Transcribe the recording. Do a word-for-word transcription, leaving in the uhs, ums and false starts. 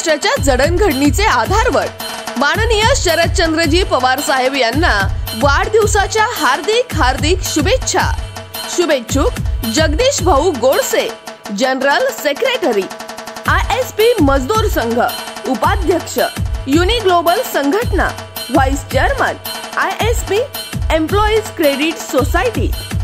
महाराष्ट्राच्या जडणघडणीचे आधारवड माननीय शरदचंद्रजी पवार साहेब यांना वाढदिवसाच्या हार्दिक हार्दिक शुभेच्छा। शुभेच्छुक जगदीश भाऊ गोडसे, जनरल सेक्रेटरी, आयएसप मजदूर संघ, उपाध्यक्ष, युनि ग्लोबल संघटना, vice chairman, ISP employees credit society.